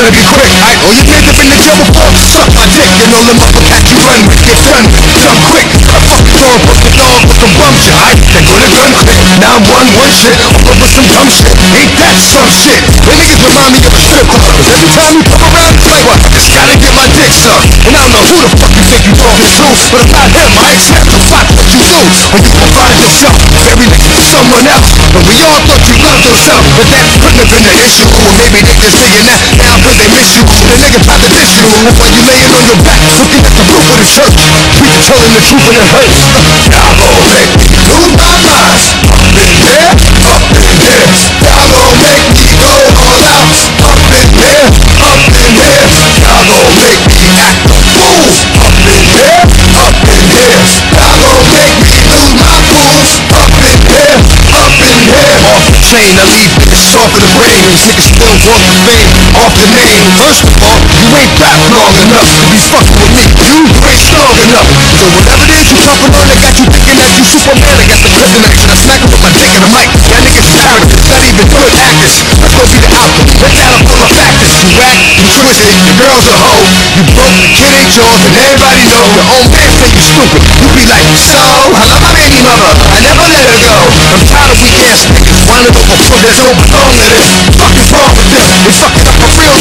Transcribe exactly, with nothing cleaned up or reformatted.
better be quick. I know you niggas been in jail before. Suck my dick and all the motherfuckers you run with. Get done, done quick. I fuck the door, put the dog with some bum shit. I then go to gun quick. Now I'm one one shit, I'm over some dumb shit. Ain't that some shit? The niggas remind me of a strip club. Cause every time you come around, it's like, what? I just gotta get my dick sucked. And I don't know who the fuck you think you talking to, but I'm not him. I expect to fuck what you do. Or you gon' find yourself very next to someone else. But we all thought you loved yourself, but that couldn't have been the issue. Or maybe they just saying that now cause they miss you. The nigga tried to diss you while you laying on your back, looking at the roof of the church. Preacher telling the truth and it hurts. Y'all gon' make me lose my mind. Up in here, up in here. Y'all gon' make me go all out. Up in here, up in here. Y'all gon' make me act a fool. Up in here, up in here. Y'all gon' make me lose my cool. Up in here, up in here. Off the chain, I leave niggas off of the brain. These niggas still want the fame off the name. First of all, you ain't rap long enough to be fucking with me. You ain't strong enough. So whatever it is you talking on, they got you thinking that you Superman. I got the kryptonite, I smack him with my dick in the mic. Y'all niggas characters, not even good actors. Let's go be the outcome. Let's add up all the factors. You whack, you twisted, your girl's a hoe. You broke, the kid ain't yours, and everybody know. Your own man say you stupid. You be like, so, I love my baby mother, I never let her go. I'm tired of weak ass niggas whining over foot. There's no belong to this. Fuck is wrong with them? They fucking up a real